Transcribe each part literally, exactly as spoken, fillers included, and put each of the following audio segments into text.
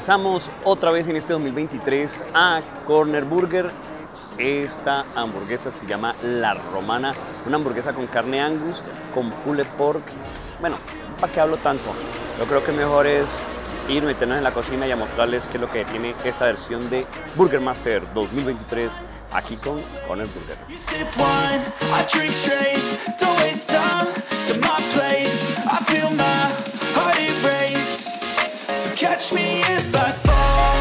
regresamos otra vez en este dos mil veintitrés a Corner Burger. Esta hamburguesa se llama La Romana, una hamburguesa con carne Angus, con pulled pork. Bueno, ¿para qué hablo tanto? Yo creo que mejor es ir, meternos en la cocina y a mostrarles qué es lo que tiene esta versión de Burger Master dos mil veintitrés aquí con Corner Burger. Catch me if I fall.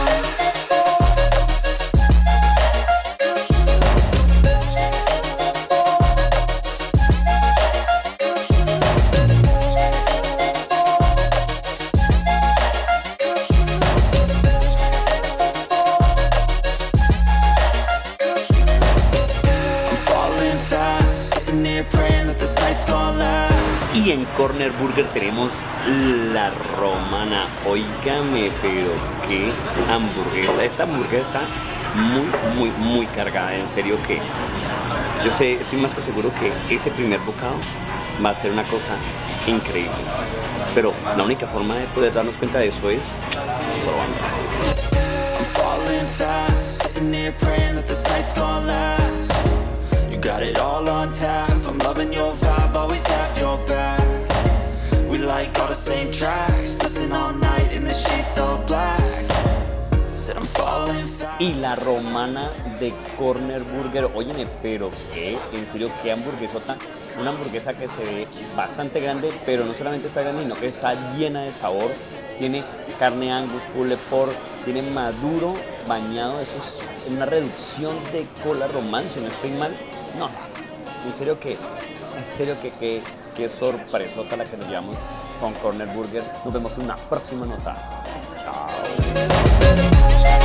I'm falling fast, sitting here praying that this night's gonna last. Y en Corner Burger tenemos La Romana. Óigame, pero qué hamburguesa. Esta hamburguesa está muy, muy, muy cargada. En serio que yo sé, estoy más que seguro que ese primer bocado va a ser una cosa increíble. Pero la única forma de poder darnos cuenta de eso es probando. I'm falling fast, sitting here praying that this night's gonna last. You got it all on tap, I'm loving your vibe, always have your back. We like all the same tracks, listen all night in the sheets all black. Said I'm falling fast. Y La Romana de Corner Burger, óyeme, pero qué, en serio, qué hamburguesota. Una hamburguesa que se ve bastante grande, pero no solamente está grande, sino que está llena de sabor. Tiene carne Angus, pulled pork, tiene maduro bañado. Eso es una reducción de cola román, si no estoy mal. No, en serio que, en serio que, que, que sorpresota la que nos llevamos con Corner Burger. Nos vemos en una próxima nota. Chao.